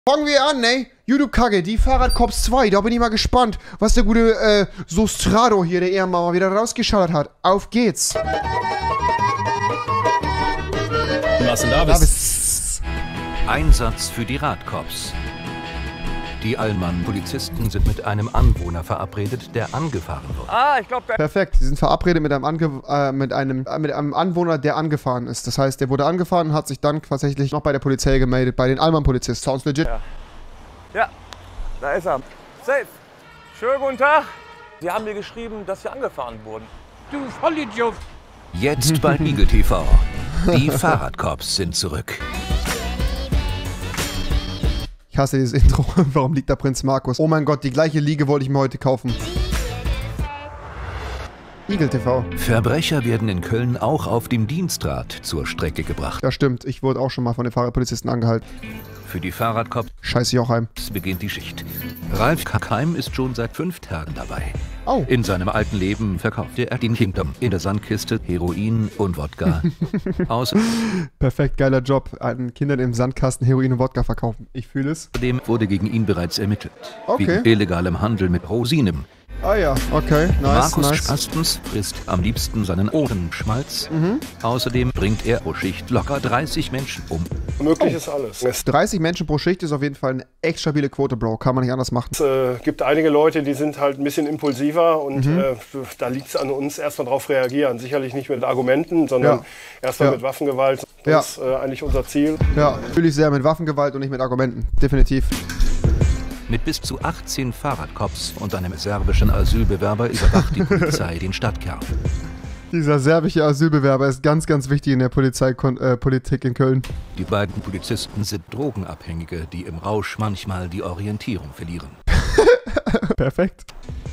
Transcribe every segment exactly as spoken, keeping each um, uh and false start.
Fangen wir an, ne? YouTube-Kacke, die Fahrradcops zwei, da bin ich mal gespannt, was der gute äh, Sostrado hier, der Ehrenmann, mal wieder rausgeschallert hat. Auf geht's! Was denn da bist? Einsatz für die Radcops. Die Allmann-Polizisten sind mit einem Anwohner verabredet, der angefahren wird. Ah, ich glaube... Perfekt, sie sind verabredet mit einem, Ange äh, mit, einem, äh, mit einem Anwohner, der angefahren ist. Das heißt, der wurde angefahren und hat sich dann tatsächlich noch bei der Polizei gemeldet, bei den Allmann-Polizisten. Sounds legit. Ja. ja, da ist er. Safe. Schönen guten Tag. Sie haben mir geschrieben, dass Sie angefahren wurden. Du Vollidiot. Jetzt bei Spiegel T V. Die Fahrradcops sind zurück. Ich hasse dieses Intro. Warum liegt da Prinz Markus? Oh mein Gott, die gleiche Liege wollte ich mir heute kaufen. Spiegel T V. Verbrecher werden in Köln auch auf dem Dienstrad zur Strecke gebracht. Ja, stimmt. Ich wurde auch schon mal von den Fahrradpolizisten angehalten. Für die Fahrradcops Scheiße Jochheim. beginnt die Schicht. Ralf Kackheim ist schon seit fünf Tagen dabei. Oh. In seinem alten Leben verkaufte er den Kingdom in der Sandkiste Heroin und Wodka. Perfekt, geiler Job. An Kindern im Sandkasten Heroin und Wodka verkaufen. Ich fühle es. Außerdem wurde gegen ihn bereits ermittelt. Okay. Wegen illegalem Handel mit Rosinen. Ah ja, okay, nice, Markus nice. Spastens frisst am liebsten seinen Ohrenschmalz. Mhm. Außerdem bringt er pro Schicht locker dreißig Menschen um. Möglich ist alles. Es dreißig Menschen pro Schicht ist auf jeden Fall eine echt stabile Quote, Bro. Kann man nicht anders machen. äh, gibt einige Leute, die sind halt ein bisschen impulsiver und Mhm. äh, da liegt es an uns, erstmal drauf reagieren. Sicherlich nicht mit Argumenten, sondern Ja. erstmal Ja. mit Waffengewalt. Das Ja. ist äh, eigentlich unser Ziel. Ja, fühle ich sehr mit Waffengewalt und nicht mit Argumenten. Definitiv. Mit bis zu achtzehn Fahrradcops und einem serbischen Asylbewerber überwacht die Polizei den Stadtkern. Dieser serbische Asylbewerber ist ganz, ganz wichtig in der Polizeipolitik in Köln. Die beiden Polizisten sind Drogenabhängige, die im Rausch manchmal die Orientierung verlieren. Perfekt.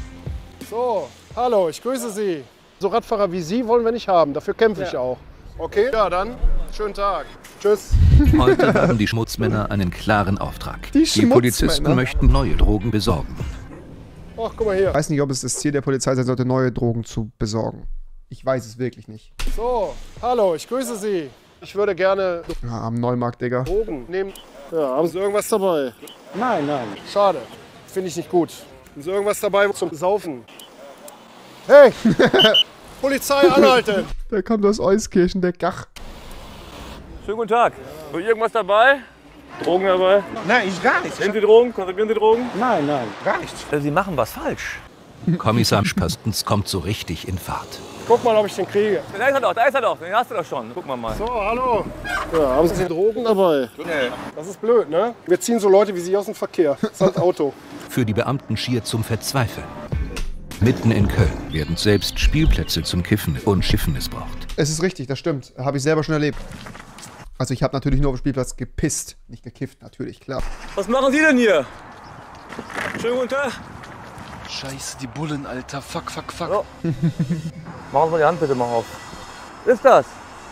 So, hallo, ich grüße Sie. So Radfahrer wie Sie wollen wir nicht haben, dafür kämpfe ich auch. Okay, ja dann, schönen Tag. Tschüss. Heute haben die Schmutzmänner einen klaren Auftrag. Die Die Polizisten Schmutzmänner. möchten neue Drogen besorgen. Ach, guck mal hier. Ich weiß nicht, ob es das Ziel der Polizei sein sollte, neue Drogen zu besorgen. Ich weiß es wirklich nicht. So, hallo, ich grüße Sie. Ich würde gerne Ja, am Neumarkt, Digga. Drogen nehmen. Ja, haben Sie irgendwas dabei? Nein, nein. Schade, finde ich nicht gut. Haben Sie irgendwas dabei zum Saufen? Hey! Polizei anhalten! Da kommt aus Euskirchen, der Gach. Schönen guten Tag. Ist irgendwas dabei? Drogen dabei? Nein, ich gar nichts. Nehmen Sie Drogen? Konsumieren Sie Drogen? Nein, nein, gar nichts. Sie machen was falsch. Kommissar Spastens kommt so richtig in Fahrt. Guck mal, ob ich den kriege. Da ist er doch, da ist er doch. Den hast du doch schon. Guck mal mal. So, hallo. Ja, haben Sie Drogen dabei? Nee. Das ist blöd, ne? Wir ziehen so Leute wie Sie aus dem Verkehr. Das ist das Auto. Für die Beamten schier zum Verzweifeln. Mitten in Köln werden selbst Spielplätze zum Kiffen und Schiffen missbraucht. Es ist richtig, das stimmt. Habe ich selber schon erlebt. Also ich habe natürlich nur auf dem Spielplatz gepisst. Nicht gekifft, natürlich, klar. Was machen Sie denn hier? Schönen guten Tag. Scheiße, die Bullen, Alter. Fuck, fuck, fuck. So. Machen Sie mal die Hand bitte mal auf. Was ist das?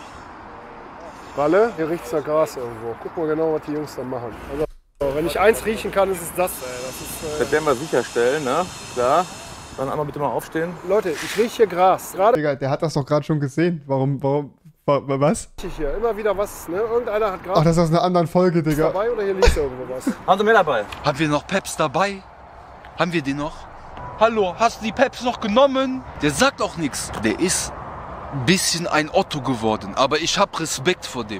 Ralle, hier riecht's nach Gras irgendwo. Guck mal genau, was die Jungs da machen. Also, wenn ich eins riechen kann, ist es das. Ey. Das ist, Das werden wir sicherstellen, ne? Klar. Dann einmal bitte mal aufstehen. äh, Leute, ich rieche hier Gras. Gerade Digga, der hat das doch gerade schon gesehen. Warum, warum, wa- was? rieche ich hier immer wieder was. Ne? Irgendeiner hat Gras Ach, das ist aus einer anderen Folge, Digga. dabei oder hier liegt irgendwo was. Haben Sie mehr dabei? Haben wir noch Peps dabei? Haben wir den noch? Hallo, hast du die Peps noch genommen? Der sagt auch nichts. Der ist ein bisschen ein Otto geworden, aber ich hab Respekt vor dem.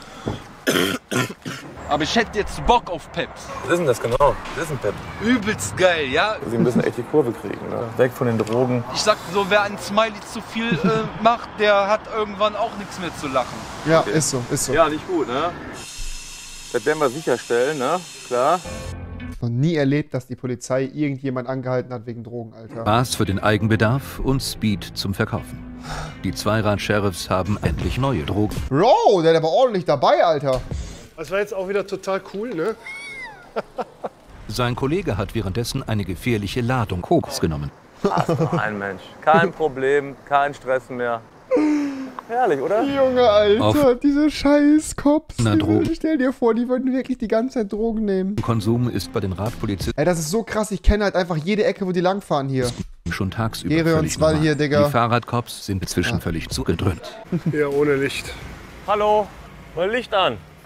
Aber ich hätte jetzt Bock auf Peps. Was ist denn das genau? Das ist ein Pep. Übelst geil, ja? Sie müssen echt die Kurve kriegen, ne? Weg von den Drogen. Ich sag so, wer ein Smiley zu viel äh, macht, der hat irgendwann auch nichts mehr zu lachen. Ja, ist so, ist so. Ja, nicht gut, ne? Das werden wir sicherstellen, ne? Klar. Noch nie erlebt, dass die Polizei irgendjemand angehalten hat wegen Drogen, Alter. Maß für den Eigenbedarf und Speed zum Verkaufen. Die Zweirad-Sheriffs haben endlich neue Drogen. Bro, der ist aber ordentlich dabei, Alter. Das war jetzt auch wieder total cool, ne? Sein Kollege hat währenddessen eine gefährliche Ladung Koks genommen. Ein Mensch. Kein Problem, kein Stress mehr. Herrlich, oder? Junge, Alter, Auf- diese scheiß Cops. Na, Drogen. Stell dir vor, die würden wirklich die ganze Zeit Drogen nehmen. Konsum ist bei den Radpolizisten Ey, das ist so krass, ich kenne halt einfach jede Ecke, wo die langfahren hier. schon tagsüber Gere und völlig Zwall normal. hier, Digga. Die Fahrradcops sind inzwischen völlig zugedröhnt. Hier ohne Licht. Hallo, mal Licht an.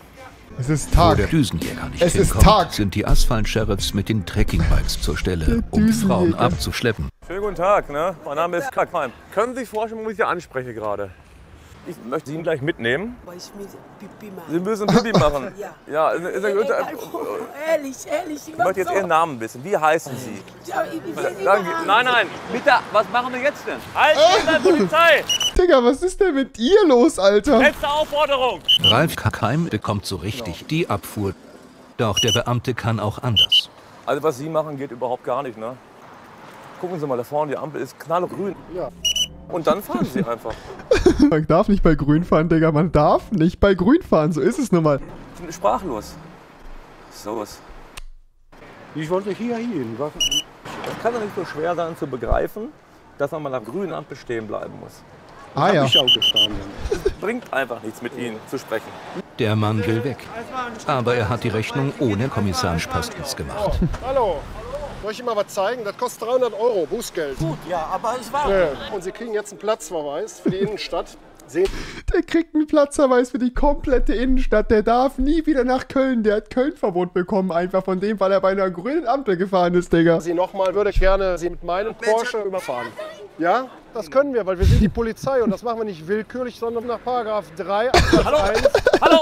Es ist Wo Tag. der Düsenjäger nicht Es ist hinkommt, Tag. sind die Asphalt-Sheriffs mit den Trekkingbikes zur Stelle, um Frauen abzuschleppen. Schönen guten Tag, ne? Mein Name ist Kakheim. Können Sie sich vorstellen, wo ich Sie anspreche gerade? Ich möchte Sie gleich mitnehmen. Aber ich muss Pipi machen. Sie müssen Pipi machen. Ja. Ja, ist, ist, ist, ist, Ehrlich, ehrlich. ich möchte jetzt Ihren Namen wissen. Wie heißen Sie? Ja, ich will nicht Danke. machen. Nein, nein. Bitte, was machen wir jetzt denn? Halt, Stehen, Polizei! Digga, was ist denn mit dir los, Alter? Letzte Aufforderung! Ralf Kakheim bekommt so richtig die Abfuhr. Doch der Beamte kann auch anders. Also was Sie machen, geht überhaupt gar nicht, ne? Gucken Sie mal, da vorne, die Ampel ist knallgrün. Ja. Und dann fahren Sie einfach. Man darf nicht bei Grün fahren, Digga. Man darf nicht bei Grün fahren. So ist es nun mal. Ich bin sprachlos. So ist. Ich wollte hier hin. Was? Es kann doch nicht so schwer sein zu begreifen, dass man mal nach grünen Ampel stehen bleiben muss. Ah ja. Ich auch gestanden. Bringt einfach nichts, mit Ihnen zu sprechen. Der Mann will weg. Aber er hat die Rechnung ohne Kommissar Spastens gemacht. Hallo. Soll ich Ihnen mal was zeigen? Das kostet dreihundert Euro Bußgeld. Gut, ja, aber ich war. Nee. Und Sie kriegen jetzt einen Platzverweis für die Innenstadt. Sehen Der kriegt einen Platzverweis für die komplette Innenstadt. Der darf nie wieder nach Köln. Der hat Köln-Verbot bekommen, einfach von dem, weil er bei einer grünen Ampel gefahren ist, Digga. Sie nochmal, würde ich gerne Sie mit meinem Porsche überfahren. Ja, das können wir, weil wir sind die Polizei und das machen wir nicht willkürlich, sondern nach Paragraph drei Absatz eins. Hallo!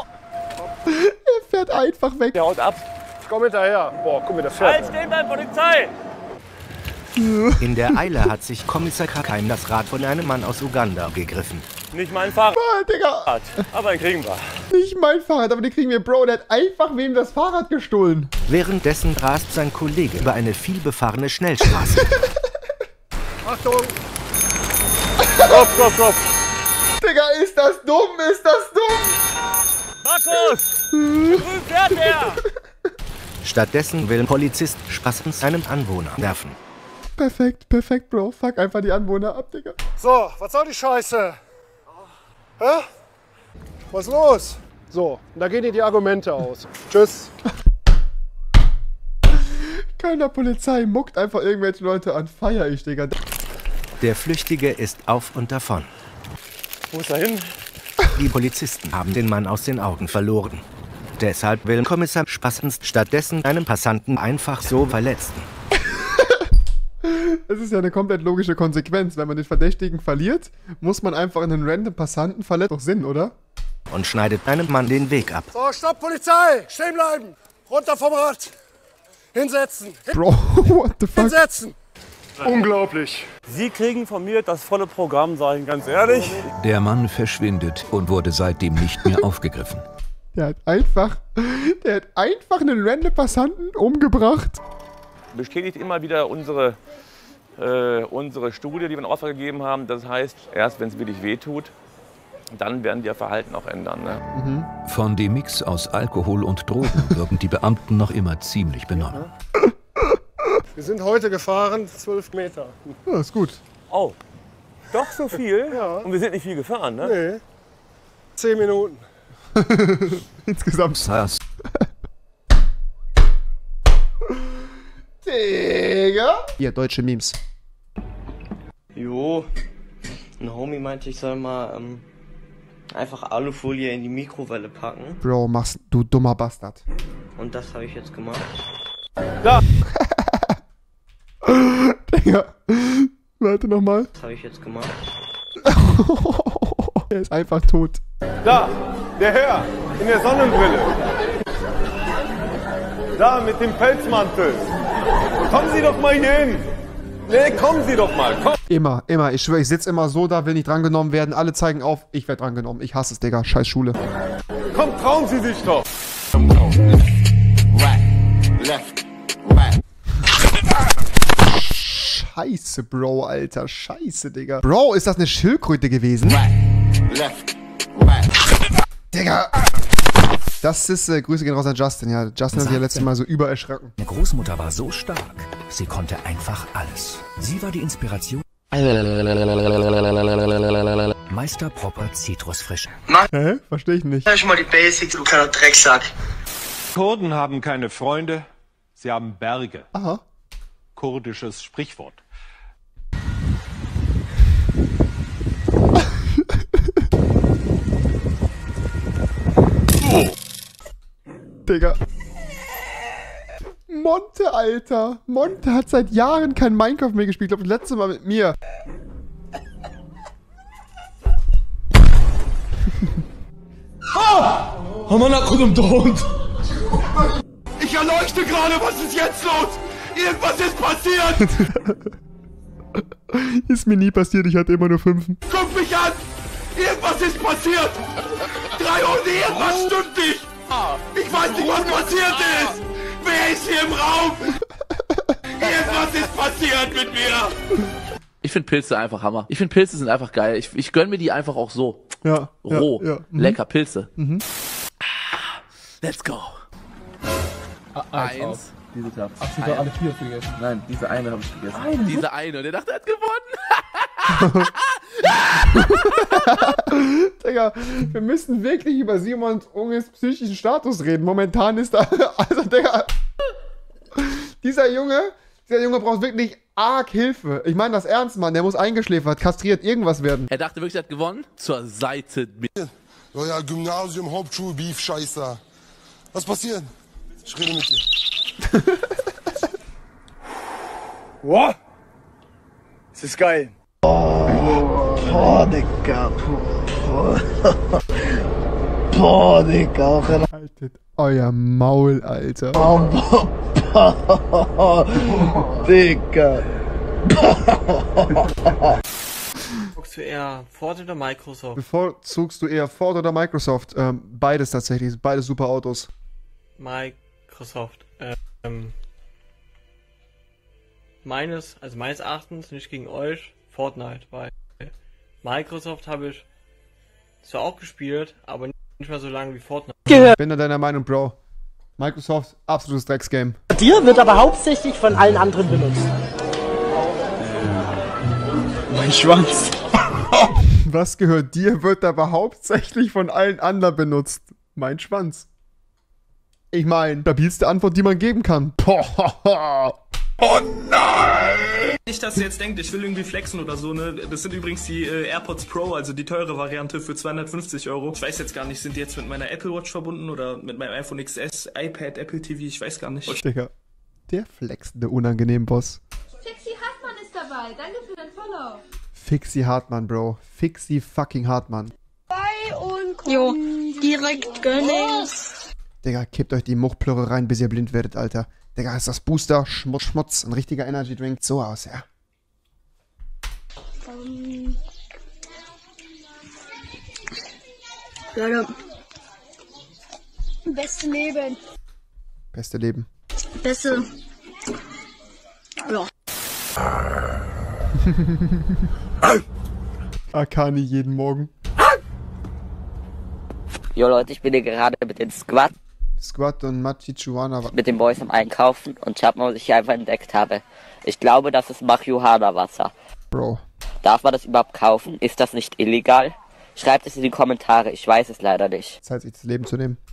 Er fährt einfach weg. Der haut ab. Ich komm hinterher. Boah, guck mal, der fährt. Halt, stehen bleiben, Polizei! In der Eile hat sich Kommissar Kakheim das Rad von einem Mann aus Uganda gegriffen. Nicht mein Fahrrad, Ah, Digga. aber den kriegen wir. Nicht mein Fahrrad, aber den kriegen wir. Bro, der hat einfach wem das Fahrrad gestohlen. Währenddessen rast sein Kollege über eine vielbefahrene Schnellstraße. Achtung! Kopf, Kopf, Kopf! Digga, ist das dumm? Ist das dumm? Markus! Grün fährt er! Stattdessen will Polizist Spastens einem Anwohner werfen. Perfekt, perfekt, Bro. Fuck einfach die Anwohner ab, Digga. So, was soll die Scheiße? Hä? Was ist los? So, und da gehen dir die Argumente aus. Tschüss. Kölner Polizei muckt einfach irgendwelche Leute an. Feier ich, Digga. Der Flüchtige ist auf und davon. Wo ist er hin? Die Polizisten haben den Mann aus den Augen verloren. Deshalb will Kommissar Spastens stattdessen einen Passanten einfach so verletzen. Das ist ja eine komplett logische Konsequenz. Wenn man den Verdächtigen verliert, muss man einfach einen random Passanten verletzen. Doch Sinn, oder? Und schneidet einem Mann den Weg ab. So, stopp, Polizei! Stehen bleiben! Runter vom Rad! Hinsetzen! Bro, what the fuck? Hinsetzen! Unglaublich! Sie kriegen von mir das volle Programm, sage ich ganz ehrlich. Der Mann verschwindet und wurde seitdem nicht mehr aufgegriffen. Der hat einfach, der hat einfach einen random Passanten umgebracht. Bestätigt immer wieder unsere, äh, unsere Studie, die wir in Auftrag gegeben haben. Das heißt, erst wenn es wirklich wehtut, dann werden wir ihr Verhalten auch ändern. Ne? Von dem Mix aus Alkohol und Drogen wirken die Beamten noch immer ziemlich benommen. Wir sind heute gefahren, zwölf Meter. Ja, ist gut. Oh, doch so viel? Ja. Und wir sind nicht viel gefahren, ne? Nee. Zehn Minuten. Insgesamt. Saß Digga. Hier, deutsche Memes. Jo, ein Homie meinte, ich soll mal ähm, einfach Alufolie in die Mikrowelle packen. Bro, machst du dummer Bastard. Und das habe ich jetzt gemacht. Digga. Warte nochmal. Das habe ich jetzt gemacht. Er ist einfach tot. Da, der Herr in der Sonnenbrille. Da mit dem Pelzmantel. Kommen Sie doch mal hier hin. Nee, kommen Sie doch mal. Komm. Immer, immer. Ich schwöre, ich sitze immer so da, will nicht drangenommen werden. Alle zeigen auf, ich werde drangenommen. Ich hasse es, Digga. Scheiß Schule. Komm, trauen Sie sich doch. Scheiße, Bro, Alter. Scheiße, Digga. Bro, ist das eine Schildkröte gewesen? Digga. Das ist, äh, Grüße gehen raus an Justin. Ja, Justin hat sich ja letztes Mal so übererschrocken. Meine Großmutter war so stark, sie konnte einfach alles. Sie war die Inspiration. Meister Popper Zitrusfrische. Hä? Verstehe ich nicht. Schon mal die Basics, du kleiner Drecksack. Kurden haben keine Freunde, sie haben Berge. Aha. Kurdisches Sprichwort. Digga. Monte, Alter. Monte hat seit Jahren kein Minecraft mehr gespielt. Ich glaube, das letzte Mal mit mir. Ah! Ich erleuchte gerade, was ist jetzt los? Irgendwas ist passiert! Ist mir nie passiert, ich hatte immer nur fünf. Guck mich an! Irgendwas ist passiert! dreihundert, irgendwas stimmt nicht! Ich weiß nicht, was passiert ist! Wer ist hier im Raum? Irgendwas ist passiert mit mir! Ich finde Pilze einfach Hammer. Ich finde Pilze sind einfach geil. Ich, ich gönn mir die einfach auch so. Ja. Roh. Ja, ja. Mhm. Lecker Pilze. Mhm. Let's go. Eins. Diese Tab. Ach, sie doch alle vier vergessen. Nein, diese eine habe ich vergessen. Eine? Diese eine. Und der dachte, er hat gewonnen. Digga, wir müssen wirklich über Simons Unges psychischen Status reden. Momentan ist da... Also, Digga... Dieser Junge... Dieser Junge braucht wirklich arg Hilfe. Ich meine das ernst, Mann. Der muss eingeschläfert, kastriert, irgendwas werden. Er dachte wirklich, er hat gewonnen. Zur Seite mit... Ja, ja, Gymnasium, Hauptschule, Beef, Scheiße. Was passiert? Ich rede mit dir. What? Das ist geil. Boah, Digga. Boah, Digga. Haltet euer Maul, Alter. Digga. Guckst du eher Ford oder Microsoft? Bevorzugst du eher Ford oder Microsoft? Ähm, beides tatsächlich. Beides super Autos. Microsoft. Ähm, meines, also meines Erachtens, nicht gegen euch, Fortnite, weil Microsoft habe ich zwar auch gespielt, aber nicht mehr so lange wie Fortnite. Ich bin da deiner Meinung, Bro. Microsoft, absolutes Drecksgame. Dir wird aber hauptsächlich von allen anderen benutzt. Mein Schwanz. Was gehört dir, wird aber hauptsächlich von allen anderen benutzt. Mein Schwanz. Ich meine, stabilste Antwort, die man geben kann. Boah. Oh nein! Nicht, dass ihr jetzt denkt, ich will irgendwie flexen oder so, ne? Das sind übrigens die äh, AirPods Pro, also die teure Variante für zweihundertfünfzig Euro. Ich weiß jetzt gar nicht, sind die jetzt mit meiner Apple Watch verbunden oder mit meinem iPhone X S, iPad, Apple T V, ich weiß gar nicht. Digga, der flexende unangenehm Boss. Fixie Hartmann ist dabei, danke für den Follow. Fixie Hartmann, Bro. Fixie fucking Hartmann. Bei und komm. Jo, direkt gönnen. Digga, kippt euch die Muchplörre rein, bis ihr blind werdet, Alter. Digga, ist das Booster, Schmutz, Schmutz, ein richtiger Energy Drink. So aus, ja. Um, Leute. Beste Leben. Beste Leben. Beste. Ja. Akani jeden Morgen. Jo Leute, ich bin hier gerade mit den Squad. Squad und Machichuana. Mit den Boys am Einkaufen und schaut mal, was ich hier einfach entdeckt habe. Ich glaube, das ist Marihuana-Wasser. Bro. Darf man das überhaupt kaufen? Ist das nicht illegal? Schreibt es in die Kommentare, ich weiß es leider nicht. Zeit, sich das Leben zu nehmen.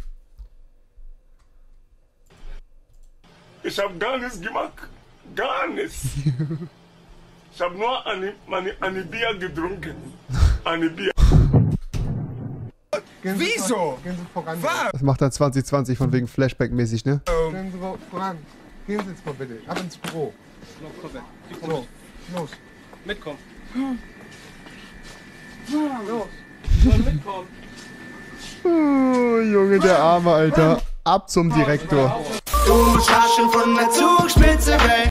Ich hab gar nichts gemacht. Gar nichts. Ich hab nur eine, eine, eine Bier getrunken. Eine Bier. Wieso? Gehen Sie voran. Das macht dann zwanzig zwanzig von wegen Flashback-mäßig, ne? Gehen Sie voran. Gehen Sie jetzt mal bitte. Ab ins Büro. So, los. Mitkommen. Los. Soll mitkommen. Oh, Junge, der Arme, Alter. Ab zum Direktor. Du Taschen von der Zug.